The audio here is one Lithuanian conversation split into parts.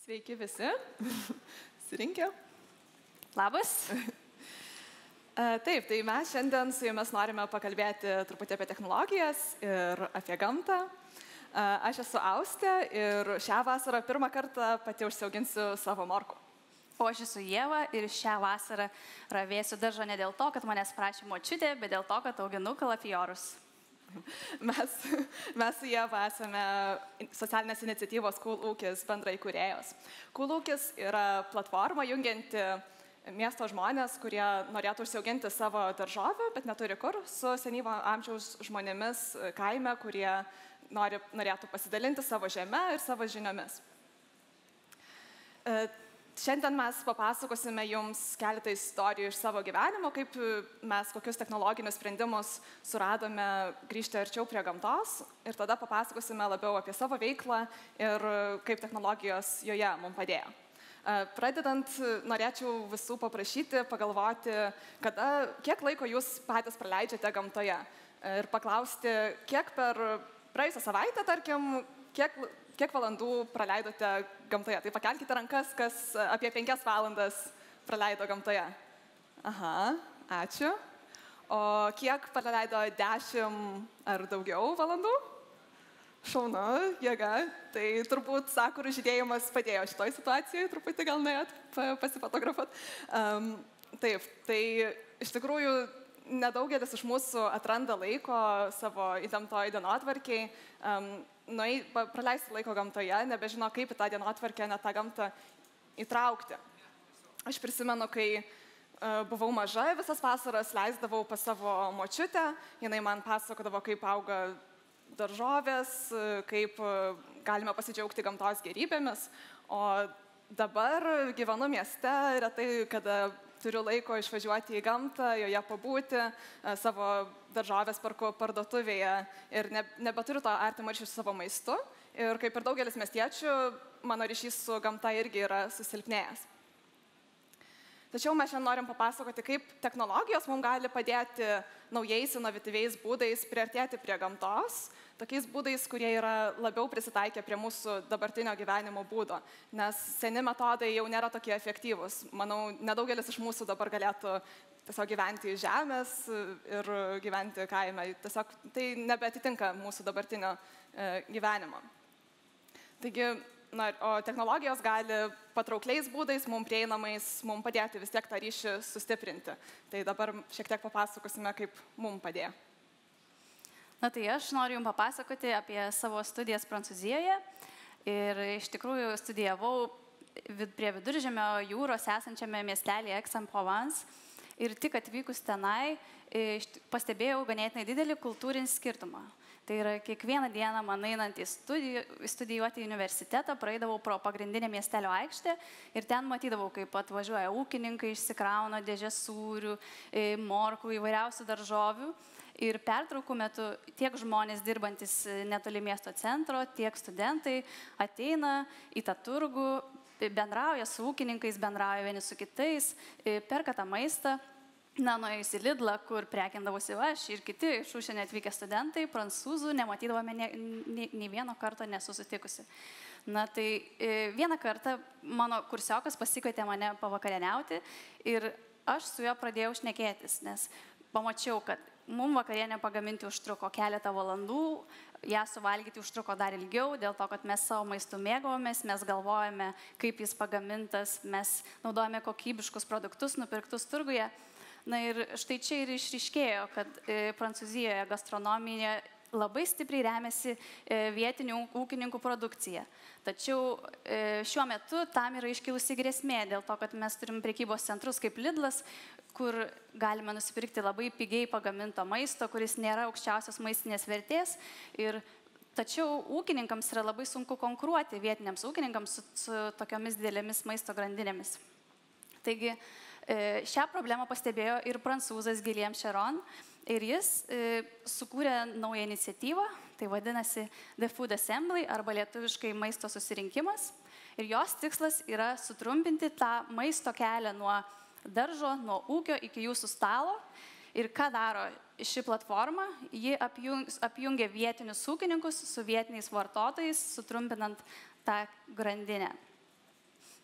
Sveiki visi. Susirinkę. Labas. Taip, tai mes šiandien su jumis norime pakalbėti truputį apie technologijas ir apie gamtą. Aš esu Austė ir šią vasarą pirmą kartą pati užsiauginsiu savo morkų. O aš esu Ieva ir šią vasarą ravėsiu daržą ne dėl to, kad manęs prašė močiutė, bet dėl to, kad auginu kalafiorus. Mes su Ieva esame socialinės iniciatyvos Cool ūkis bendraįkūrėjos. Cool ūkis yra platforma jungianti miesto žmonės, kurie norėtų užsiauginti savo daržovę, bet neturi kur, su senyvo amžiaus žmonėmis kaime, kurie norėtų pasidalinti savo žeme ir savo žiniomis. Šiandien mes papasakosime jums keletą istorijų iš savo gyvenimo, kaip mes kokius technologinius sprendimus suradome grįžti arčiau prie gamtos ir tada papasakosime labiau apie savo veiklą ir kaip technologijos joje mums padėjo. Pradedant, norėčiau visų paprašyti, pagalvoti, kiek laiko jūs patys praleidžiate gamtoje ir paklausti, kiek per praėjusią savaitę, tarkim, kiek valandų praleidote gamtoje. Tai pakelkite rankas, kas apie 5 valandas praleido gamtoje. Aha, ačiū. O kiek praleido 10 ar daugiau valandų? Šaunu, jėga. Tai turbūt sakurų žydėjimas padėjo šitoj situacijai, truputį gal norėt pasifotografuoti. Taip, tai iš tikrųjų nedaugelis iš mūsų atranda laiko savo įtemptoj dienotvarkėj, praleisti laiko gamtoje, nebežino, kaip į tą dienotvarkę, net tą gamtą įtraukti. Aš prisimenu, kai buvau maža, visas vasaras leisdavau pas savo močiutę, jinai man pasakodavo, kaip auga daržovės, kaip galime pasidžiaugti gamtos gerybėmis, o dabar gyvenu mieste, retai kada turiu laiko išvažiuoti į gamtą, joje pabūti, savo daržovės perku parduotuvėje ir nebeturiu to artimo ryšio su savo maistu. Ir kaip ir daugelis miestiečių, mano ryšys su gamta irgi yra susilpnėjęs. Tačiau mes šiandien norim papasakoti, kaip technologijos mums gali padėti naujais, inovatyviais būdais priartėti prie gamtos, tokiais būdais, kurie yra labiau prisitaikę prie mūsų dabartinio gyvenimo būdo, nes seni metodai jau nėra tokie efektyvūs. Manau, nedaugelis iš mūsų dabar galėtų tiesiog gyventi iš žemės ir gyventi kaime. Tiesiog tai nebeatitinka mūsų dabartinio gyvenimo. Taigi, o technologijos gali patraukliais būdais, mums prieinamais, mums padėti vis tiek tą ryšį sustiprinti. Tai dabar šiek tiek papasakosime, kaip mums padėjo. Na tai aš noriu jums papasakoti apie savo studijas Prancūzijoje. Ir iš tikrųjų studijavau prie Viduržemio jūros esančiame miestelėje Aix-en-Provence. Ir tik atvykus tenai pastebėjau ganėtinai didelį kultūrinį skirtumą. Tai yra kiekvieną dieną man einant studijuoti į universitetą, praeidavau pro pagrindinę miestelio aikštę ir ten matydavau, kaip atvažiuoja ūkininkai, išsikrauna dėžės sūrių, morkų, įvairiausių daržovių. Ir pertraukų metu tiek žmonės dirbantis netoli miesto centro, tiek studentai ateina į tą turgų, bendrauja su ūkininkais, bendrauja vieni su kitais, perka tą maistą. Na, nuėjus į Lidlą, kur prekindavosi aš ir kiti iš užsienio atvykę studentai, prancūzų, nematydavome nei vieno karto nesusitikusi. Na, tai vieną kartą mano kursiokas pasikvietė mane pavakarieniauti ir aš su juo pradėjau šnekėtis, nes pamačiau, kad mums vakarienę pagaminti užtruko keletą valandų, ją suvalgyti užtruko dar ilgiau, dėl to, kad mes savo maistu mėgavomės, mes galvojame, kaip jis pagamintas, mes naudojame kokybiškus produktus nupirktus turguje. Na ir štai čia ir išryškėjo, kad Prancūzijoje gastronomija labai stipriai remiasi vietinių ūkininkų produkcija. Tačiau šiuo metu tam yra iškilusi grėsmė, dėl to, kad mes turim prekybos centrus kaip Lidlas, kur galime nusipirkti labai pigiai pagaminto maisto, kuris nėra aukščiausios maistinės vertės. Tačiau ūkininkams yra labai sunku konkuruoti vietiniams ūkininkams su tokiomis didelėmis maisto grandinėmis. Taigi, šią problemą pastebėjo ir prancūzas Guillaume Cheron ir jis sukūrė naują iniciatyvą, tai vadinasi The Food Assembly arba lietuviškai maisto susirinkimas. Ir jos tikslas yra sutrumpinti tą maisto kelią nuo daržo, nuo ūkio iki jūsų stalo. Ir ką daro ši platforma? Ji apjungia vietinius ūkininkus su vietiniais vartotojais, sutrumpinant tą grandinę.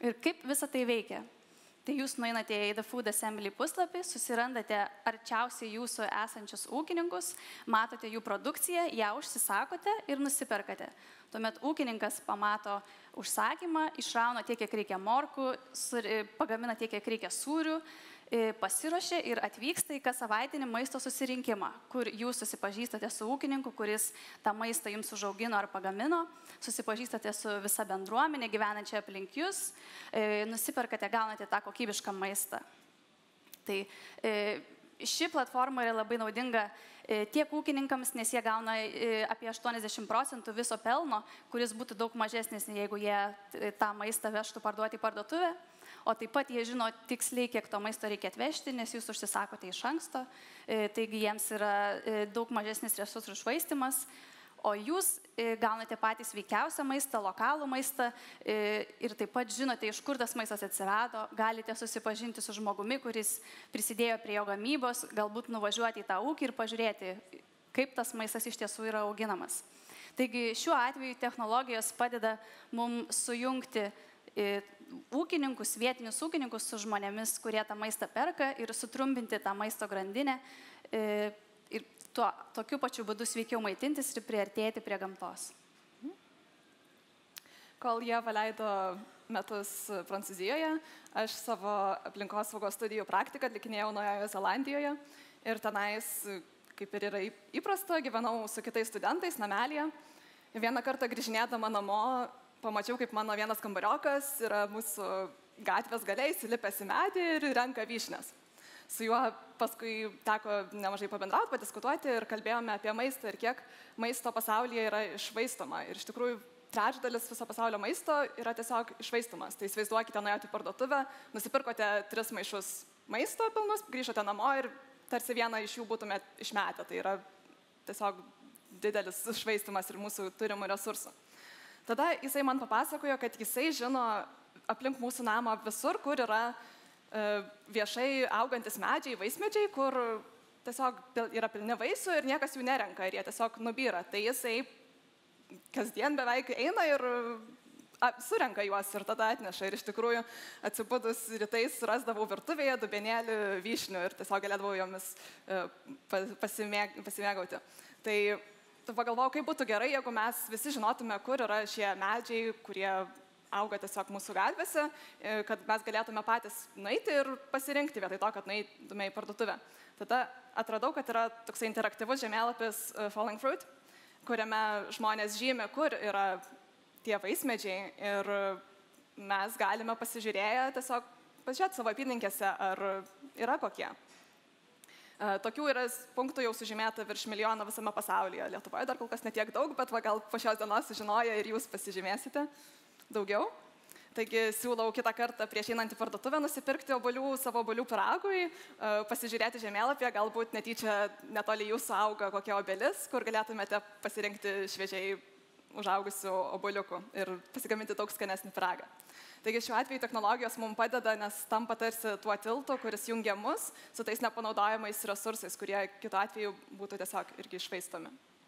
Ir kaip visa tai veikia? Tai jūs nueinate į The Food Assembly puslapį, susirandate arčiausiai jūsų esančius ūkininkus, matote jų produkciją, ją užsisakote ir nusiperkate. Tuomet ūkininkas pamato užsakymą, išrauna tiek, kiek reikia morkų, pagamina tiek, kiek reikia sūrių, pasiruošia ir atvyksta į kas savaitinį maisto susirinkimą, kur jūs susipažįstate su ūkininku, kuris tą maistą jums užaugino ar pagamino, susipažįstate su visa bendruomenė gyvenančia aplink jūs, nusiperkate, gaunate tą kokybišką maistą. Tai ši platforma yra labai naudinga tiek ūkininkams, nes jie gauna apie 80% viso pelno, kuris būtų daug mažesnis, jeigu jie tą maistą vežtų parduoti į parduotuvę. O taip pat jie žino tiksliai, kiek to maisto reikia atvežti, nes jūs užsisakote iš anksto, taigi jiems yra daug mažesnis resursų švaistymas, o jūs gaunate patį sveikiausią maistą, lokalų maistą ir taip pat žinote, iš kur tas maistas atsirado, galite susipažinti su žmogumi, kuris prisidėjo prie jo gamybos, galbūt nuvažiuoti į tą ūkį ir pažiūrėti, kaip tas maistas iš tiesų yra auginamas. Taigi šiuo atveju technologijos padeda mums sujungti ūkininkus, vietinius ūkininkus su žmonėmis, kurie tą maistą perka ir sutrumpinti tą maisto grandinę ir tokiu pačiu būdu sveikiau maitintis ir priartėti prie gamtos. Kol jie paleido metus Prancūzijoje, aš savo aplinkosaugos studijų praktiką atlikinėjau Naujojoje Zelandijoje ir tenais, kaip ir yra įprasta, gyvenau su kitais studentais namelyje. Vieną kartą grįžinėdama namo pamačiau, kaip mano vienas kambariokas yra mūsų gatvės gale įsilipęs į medį ir renka vyšnes. Su juo paskui teko nemažai pabendrauti, padiskutuoti ir kalbėjome apie maistą ir kiek maisto pasaulyje yra iššvaistoma. Ir iš tikrųjų trečdalis viso pasaulio maisto yra tiesiog iššvaistomas. Tai įsivaizduokite, nuėjote į parduotuvę, nusipirkote 3 maišus maisto pilnus, grįžote namo ir tarsi vieną iš jų būtumėte išmetę. Tai yra tiesiog didelis švaistimas ir mūsų turimų resursų. Tada jisai man papasakojo, kad jisai žino aplink mūsų namą visur, kur yra viešai augantis medžiai, vaismedžiai, kur tiesiog yra pilni vaisių ir niekas jų nerenka ir jie tiesiog nubyra. Tai jisai kasdien beveik eina ir surenka juos ir tada atneša. Ir iš tikrųjų atsibudus rytais rasdavau virtuvėje dubenėlį vyšnių ir tiesiog galėdavau jomis pasimėgauti. Tai pagalvojau, kaip būtų gerai, jeigu mes visi žinotume, kur yra šie medžiai, kurie auga tiesiog mūsų gatvėse, kad mes galėtume patys nueiti ir pasirinkti vietoj to, kad nueitume į parduotuvę. Tada atradau, kad yra toksai interaktyvus žemėlapis Falling Fruit, kuriame žmonės žymi, kur yra tie vaismedžiai ir mes galime pasižiūrėję tiesiog pažiūrėti savo apylinkėse, ar yra kokie. Tokių yra punktų jau sužymėta virš 1 milijono visame pasaulyje. Lietuvoje dar kol kas netiek daug, bet gal po šios dienos sužinoję ir jūs pasižymėsite daugiau. Taigi siūlau kitą kartą prieš einant į parduotuvę nusipirkti savo obuolių pyragui, pasižiūrėti žemėlapyje, galbūt netyčia netoli jūsų auga kokia obelis, kur galėtumėte pasirinkti šviežiai užaugusių obuoliukų ir pasigaminti daug skanesnį pyragą. Taigi šiuo atveju technologijos mums padeda, nes tampa tarsi tuo tiltu, kuris jungia mus su tais nepanaudojamais resursais, kurie kitu atveju būtų tiesiog irgi iššvaistomi.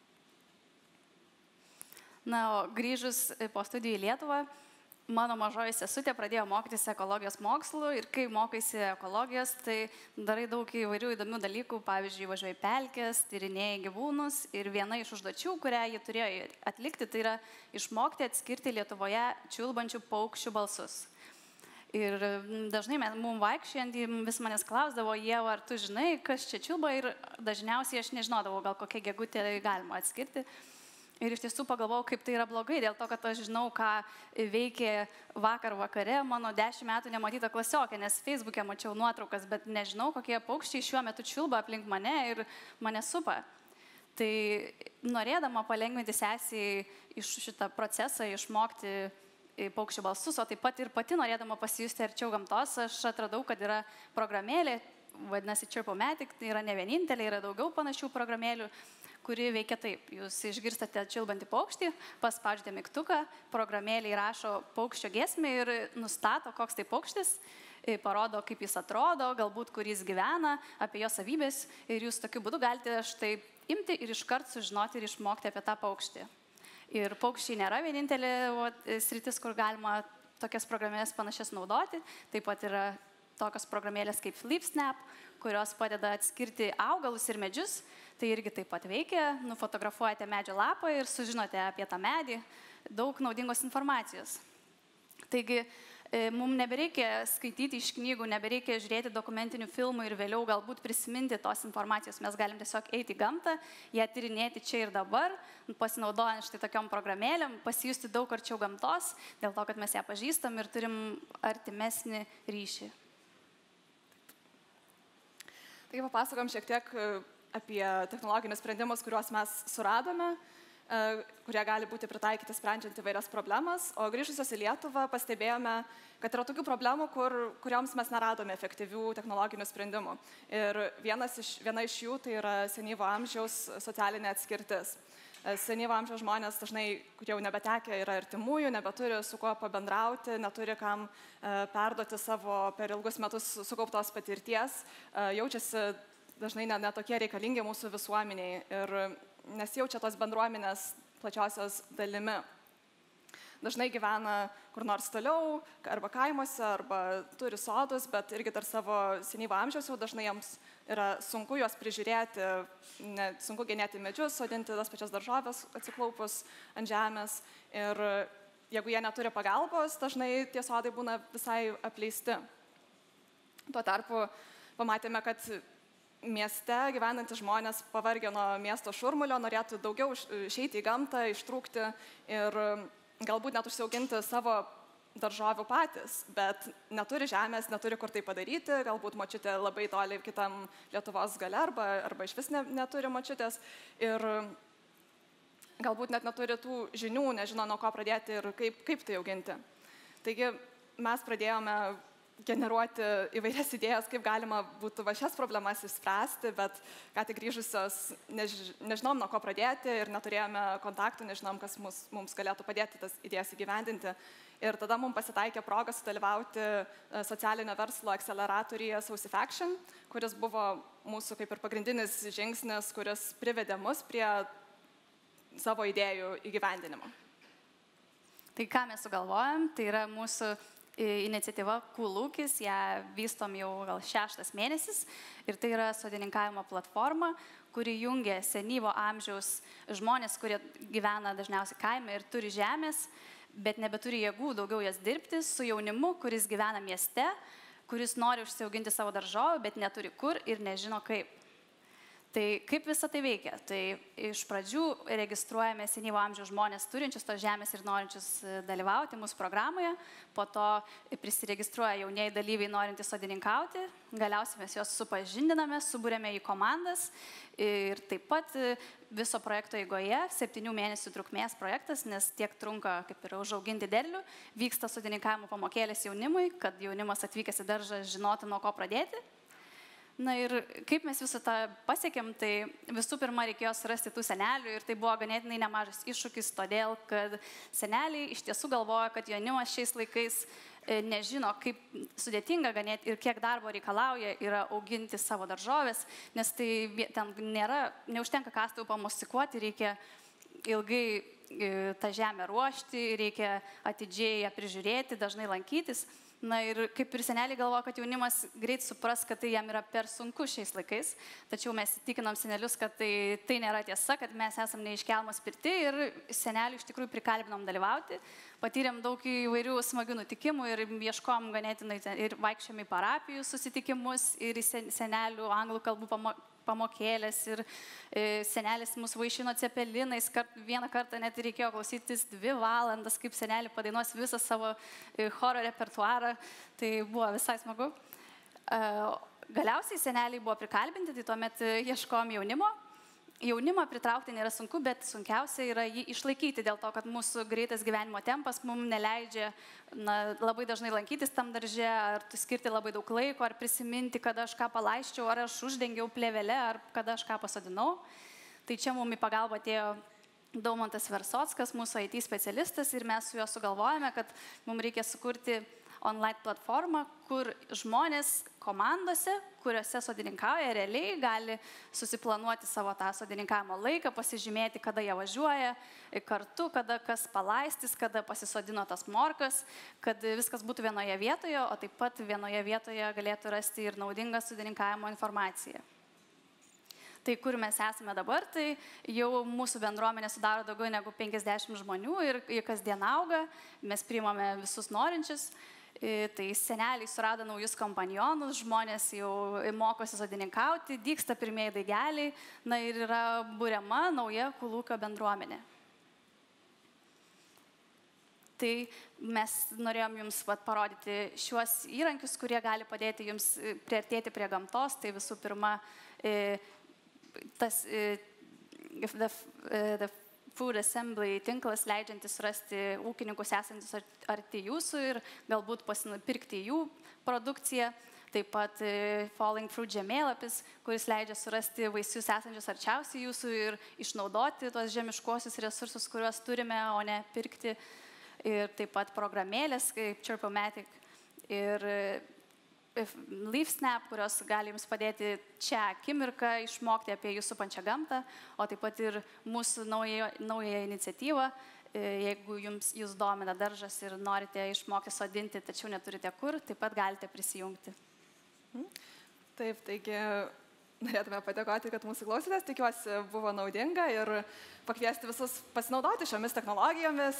Na, o grįžus po studijų į Lietuvą, mano mažoji sesutė pradėjo mokytis ekologijos mokslų ir kai mokaisi ekologijos, tai darai daug įvairių įdomių dalykų, pavyzdžiui, važiuoji pelkes, tyrinėjai gyvūnus ir viena iš užduočių, kurią ji turėjo atlikti, tai yra išmokti atskirti Lietuvoje čiulbančių paukščių balsus. Ir dažnai mums vaikščiojant vis manęs klausdavo, Ieva, ar tu žinai, kas čia čiulba, ir dažniausiai aš nežinodavau, gal kokia gegutė galima atskirti. Ir iš tiesų pagalvojau, kaip tai yra blogai, dėl to, kad aš žinau, ką veikė vakar vakare mano 10 metų nematyta klasiokė, nes Facebook'e mačiau nuotraukas, bet nežinau, kokie paukščiai šiuo metu čiulba aplink mane ir mane supa. Tai norėdama palengvinti sesiai iš šitą procesą, išmokti paukščių balsus, o taip pat ir pati norėdama pasijusti arčiau gamtos, aš atradau, kad yra programėlė, vadinasi Chirp-O-Matic, tai yra ne vienintelė, yra daugiau panašių programėlių, kuri veikia taip. Jūs išgirstate čiulbantį paukštį, paspaudžiate mygtuką, programėlė įrašo paukščio giesmę ir nustato, koks tai paukštis, parodo, kaip jis atrodo, galbūt kur jis gyvena, apie jo savybės ir jūs tokiu būdu galite štai imti ir iškart sužinoti ir išmokti apie tą paukštį. Ir paukščiai nėra vienintelė sritis, kur galima tokias programėlės panašias naudoti. Taip pat yra tokios programėlės kaip FlipSnap, kurios padeda atskirti augalus ir medžius. Tai irgi taip pat veikia. Nufotografuojate medžio lapą ir sužinote apie tą medį daug naudingos informacijos. Taigi, mums nebereikia skaityti iš knygų, nebereikia žiūrėti dokumentinių filmų ir vėliau galbūt prisiminti tos informacijos. Mes galim tiesiog eiti į gamtą, ją tyrinėti čia ir dabar, pasinaudojant štai tokiom programėlėm, pasijusti daug arčiau gamtos, dėl to, kad mes ją pažįstam ir turim artimesnį ryšį. Taigi papasakom šiek tiek apie technologinius sprendimus, kuriuos mes suradome, kurie gali būti pritaikyti sprendžiant įvairias problemas. O grįžusios į Lietuvą pastebėjome, kad yra tokių problemų, kurioms mes neradome efektyvių technologinių sprendimų. Ir viena iš jų tai yra senyvo amžiaus socialinė atskirtis. Senyvo amžiaus žmonės dažnai, kurie jau nebetekę yra artimųjų, nebeturi su kuo pabendrauti, neturi kam perduoti savo per ilgus metus sukauptos patirties, jaučiasi dažnai netokie reikalingi mūsų visuomeniai ir nesijaučia tos bendruomenės plačiosios dalimi. Dažnai gyvena kur nors toliau, arba kaimuose, arba turi sodus, bet irgi dar savo senyvo amžiaus jau dažnai jiems yra sunku juos prižiūrėti, sunku genėti medžius, sodinti tas pačias daržoves atsiklaupus ant žemės. Ir jeigu jie neturi pagalbos, dažnai tie sodai būna visai apleisti. Tuo tarpu pamatėme, kad mieste gyvenantys žmonės pavargę nuo miesto šurmulio, norėtų daugiau išeiti į gamtą, ištrūkti ir galbūt net užsiauginti savo daržovių patys, bet neturi žemės, neturi kur tai padaryti, galbūt močiutė labai toli kitam Lietuvos gale arba iš vis neturi močiutės ir galbūt net neturi tų žinių, nežino nuo ko pradėti ir kaip tai auginti. Taigi mes pradėjome generuoti įvairias idėjas, kaip galima būtų šias problemas išspręsti, bet ką tik grįžusios nežinom nuo ko pradėti ir neturėjome kontaktų, nežinom, kas mums galėtų padėti tas idėjas įgyvendinti. Ir tada mums pasitaikė proga sudalyvauti socialinio verslo akceleratoriuje Sausifaction, kuris buvo mūsų kaip ir pagrindinis žingsnis, kuris privedė mus prie savo idėjų įgyvendinimo. Tai ką mes sugalvojam, tai yra mūsų iniciatyva Kūlūkis, ją vystom jau gal 6 mėnesis ir tai yra sodininkavimo platforma, kuri jungia senyvo amžiaus žmonės, kurie gyvena dažniausiai kaime ir turi žemės, bet nebeturi jėgų daugiau jas dirbti, su jaunimu, kuris gyvena mieste, kuris nori užsiauginti savo daržovę, bet neturi kur ir nežino kaip. Tai kaip visą tai veikia? Tai iš pradžių registruojame senyvo amžiaus žmonės turinčius tos žemės ir norinčius dalyvauti mūsų programoje, po to prisiregistruoja jaunieji dalyviai norintys sodininkauti, galiausiai mes juos supažindiname, subūrėme į komandas ir taip pat viso projekto eigoje, 7 mėnesių trukmės projektas, nes tiek trunka kaip ir užauginti derlių, vyksta sodininkavimo pamokėlės jaunimui, kad jaunimas atvykęs į daržą žinotų nuo ko pradėti. Na ir kaip mes visą tą pasiekėm, tai visų pirma reikėjo surasti tų senelių ir tai buvo ganėtinai nemažas iššūkis, todėl kad seneliai iš tiesų galvoja, kad jaunimas šiais laikais nežino, kaip sudėtinga ganėti ir kiek darbo reikalauja yra auginti savo daržovės, nes tai ten neužtenka kastuvų pamostikuoti, reikia ilgai tą žemę ruošti, reikia atidžiai ją prižiūrėti, dažnai lankytis. Na ir kaip ir seneliai galvoja, kad jaunimas greit supras, kad tai jam yra per sunku šiais laikais, tačiau mes įtikinam senelius, kad tai nėra tiesa, kad mes esam ne iš Kelmos pirti ir senelių iš tikrųjų prikalbinom dalyvauti, patyrėm daug įvairių smagių nutikimų ir ieškom ganėtinai ir vaikščiom į parapijų susitikimus ir į senelių anglų kalbų pamokėlės ir senelis mus vaišino cepelinais, vieną kartą net reikėjo klausytis 2 valandas, kaip senelį padainuos visą savo choro repertuarą, tai buvo visai smagu. Galiausiai seneliai buvo prikalbinti, tai tuomet ieškojom jaunimo. Jaunimą pritraukti nėra sunku, bet sunkiausia yra jį išlaikyti, dėl to, kad mūsų greitas gyvenimo tempas mums neleidžia labai dažnai lankytis tam darže, ar skirti labai daug laiko, ar prisiminti, kada aš ką palaiščiau, ar aš uždengiau plėvelę, ar kada aš ką pasodinau. Tai čia mums į pagalbą atėjo Daumantas Versockas, mūsų IT specialistas, ir mes su juo sugalvojame, kad mums reikia sukurti online platformą, kur žmonės komandose, kuriuose sodininkauja, realiai gali susiplanuoti savo tą sodininkavimo laiką, pasižymėti, kada jie važiuoja kartu, kada kas palaistys, kada pasisodino tas morkas, kad viskas būtų vienoje vietoje, o taip pat vienoje vietoje galėtų rasti ir naudingą sodininkavimo informaciją. Tai kur mes esame dabar, tai jau mūsų bendruomenė sudaro daugiau negu 50 žmonių ir kasdien auga, mes priimame visus norinčius. Tai seneliai surado naujus kompanionus, žmonės jau mokosi sodininkauti, dygsta pirmieji daigeliai, na ir yra buriama nauja kolūkio bendruomenė. Tai mes norėjom jums parodyti šiuos įrankius, kurie gali padėti jums priartėti prie gamtos. Tai visų pirma, tas the Food Assembly tinklas leidžiantis rasti ūkininkus esantis arti jūsų ir galbūt pirkti jų produkciją. Taip pat Falling Fruit žemėlapis, kuris leidžia surasti vaisius esančius arčiausiai jūsų ir išnaudoti tuos žemiškuosius resursus, kuriuos turime, o ne pirkti. Ir taip pat programėlės kaip Chirpomatic ir LeafSnap, kurios gali jums padėti čia akimirką išmokti apie jūsų supančią gamtą, o taip pat ir mūsų naują iniciatyvą, jeigu jūs domina daržas ir norite išmokti sodinti, tačiau neturite kur, taip pat galite prisijungti. Taip, taigi norėtume padėkoti, kad mūsų klausėtės, tikiuosi buvo naudinga ir pakviesti visus pasinaudoti šiomis technologijomis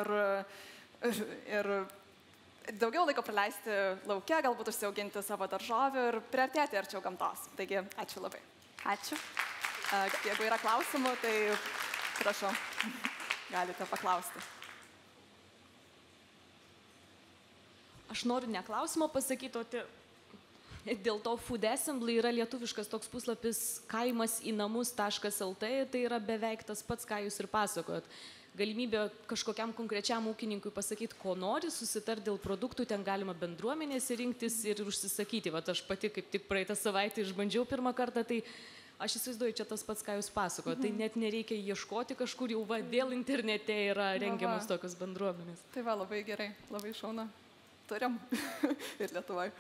ir daugiau laiko praleisti lauke, galbūt užsiauginti savo daržovių ir priartėti arčiau gamtos. Taigi, ačiū labai. Ačiū. Jeigu yra klausimų, tai prašau, galite paklausti. Aš noriu ne klausimą pasakyti, dėl to Food Assembly yra lietuviškas toks puslapis kaimasinamus.lt, tai yra beveik tas pats, ką jūs ir pasakojot. Galimybė kažkokiam konkrečiam ūkininkui pasakyti, ko nori, susitarti dėl produktų, ten galima bendruomenėse rinktis ir užsisakyti. Vat aš pati kaip tik praeitą savaitę išbandžiau pirmą kartą, tai aš įsivaizduoju, čia tas pats, ką jūs pasakojot. Tai net nereikia ieškoti kažkur, jau vėl internete yra rengiamos tokios bendruomenės. Tai va, labai gerai, labai šauna. Turim ir Lietuvoje.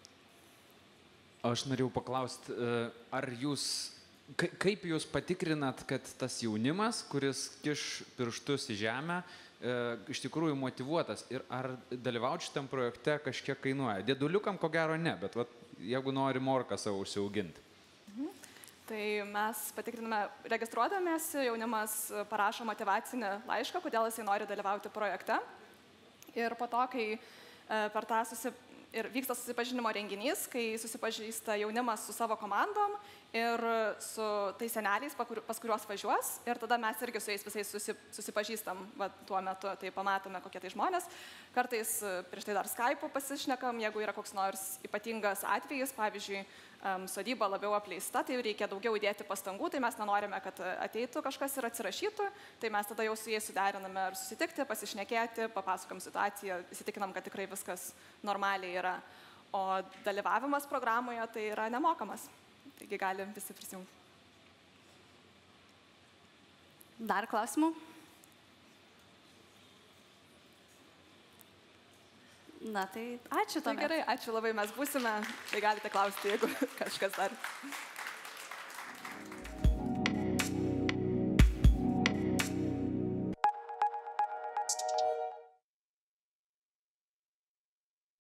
Aš norėjau paklausti, ar jūs... Kaip jūs patikrinat, kad tas jaunimas, kuris kiš pirštus į žemę, iš tikrųjų motyvuotas ir ar dalyvauti šitam projekte kažkiek kainuoja? Dėduliukam ko gero ne, bet jeigu nori morką savo užsiauginti. Tai mes patikriname, registruodamėsi, jaunimas parašo motyvacinį laišką, kodėl jisai nori dalyvauti projekte. Ir po to, kai per tą vyksta susipažinimo renginys, kai susipažįsta jaunimas su savo komandom ir su tais seneliais, pas kuriuos važiuos. Ir tada mes irgi su jais visais susipažįstam tuo metu, tai pamatome, kokie tai žmonės. Kartais prieš tai dar Skype'u pasišnekam, jeigu yra koks nors ypatingas atvejis, pavyzdžiui, sodyba labiau apleista, tai reikia daugiau įdėti pastangų, tai mes nenorime, kad ateitų kažkas ir atsirašytų, tai mes tada jau su jais suderiname ar susitikti, pasišnekėti, papasakom situaciją, įsitikinam, kad tikrai viskas normaliai yra. O dalyvavimas programoje tai yra nemokamas, taigi gali visi prisijungti. Dar klausimų? Na tai ačiū tuomet. Tai gerai, ačiū labai, mes būsime, tai galite klausti, jeigu kažkas dar.